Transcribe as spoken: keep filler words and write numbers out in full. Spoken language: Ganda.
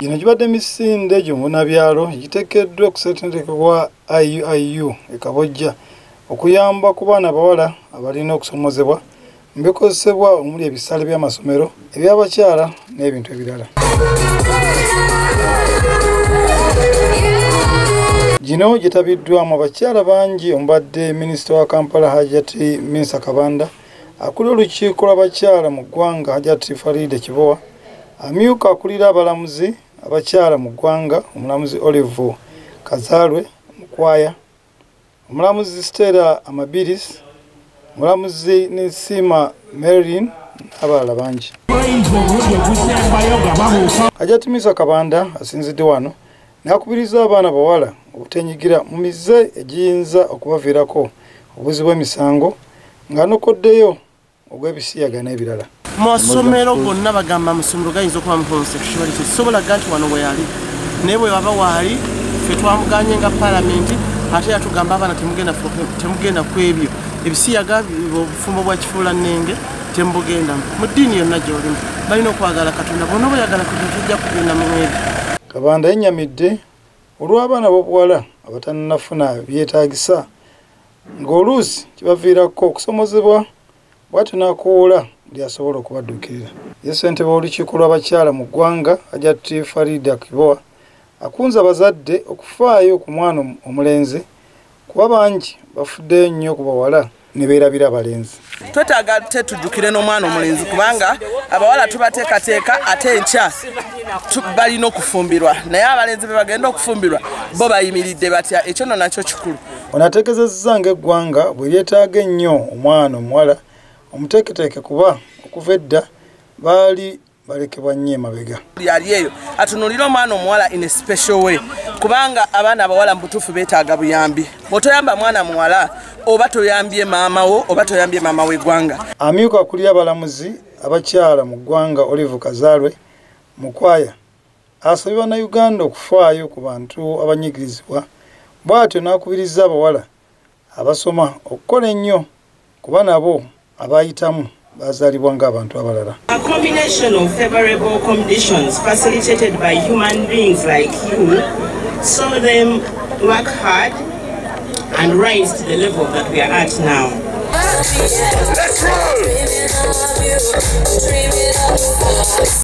Gino gibadde emisinde gy'omunabyalo giteekeddwa okusetendekebwa I U I U e Kabojja okuyamba ku baana bawala abalina okusomozebwa mu bikozesebwa omuli ebisale by'amasomero eby'abakyala n'ebintu ebirala. Gino gitabiddwamu abakyala bangi omubadde Minisita wa Kampala Hajati Minsa Kabanda, akulira olukiiko lw'abakyala mu ggwanga Hajati Faride Kibowa, amyuka akulira abalamuzi abakyala mu ggwanga omulamuzi Olive Kazalwe Mukwaya, omulamuzi Stella Amabiris, omulamuzi Nisima Merlin n'abalala bangi. Hajati Minsa Kabanda asinzidde wano n'akubiriza abaana bawala obutenyigira mu mize egiyinza okubaviirako obuzi bw'emisango ng'anokoddeyo ogw'ebisiyaga n'ebirala. Masomero gonna bagamba amasomero gayinza okuba mu homosexuality sobolaga nti wano weyali naye bwe waba waali ffe twamuganye nga palamenti ate yatugamba abaana temugenda temugenda ku ebyo ebisiyaga obufumbo bwa kifuulannenge temubugenda mu ddiini yonna gy'olimu balina okwagala Katonda bonna bweyagala Katonda tujja kugenda mu ebyo. Kabanda yennyamidde olw'abaana b'obuwala abatannafuna byetaagisa ng'oluusi kibaviirako okusomozebwa bw'atyo n'akoola buli asobola okubadduukirira. Ye ssentebe w'olukiiko lw'abakyala mu ggwanga Hajati Faride Kibowa akunze abazadde okufaayo ku mwana omulenzi kuba bangi bafuddeyo nnyo ku bawala ne beerabira abalenzi. Twetaaga tetujjukire n'omwana omulenzi kubanga abawala tubateekateeka ate enkya balina okufumbirwa naye abalenzi be bagenda okufumbirwa bo bayimiridde batya, ekyo nno nakyo kikulu. Ono ategeezezza ng'eggwanga bwe lyetaaga ennyo omwana omuwala omuteeketeeke kuba okuva edda baali balekebwa nnyo emabega. Yali eyo atunuulira omwana omuwala in a special way kubanga abaana abawala mu butuufu beetaaga buyambi. Bw'otoyamba mwana muwala oba toyambye maama wo oba toyambye maama w'eggwanga. Amyuka akulira abalamuzi abakyala mu ggwanga Olive Kazalwe Mukwaya asabye Bannayuganda okufaayo ku bantu abanyigirizibwa bw'atyo n'akubiriza abawala abasoma okukola ennyo kuba nabo abayitamu bazaalibwa ng'abantu abalala. A combination of favorable conditions facilitated by human beings like you saw them work hard and rise to the level that we are at now. Let's roll!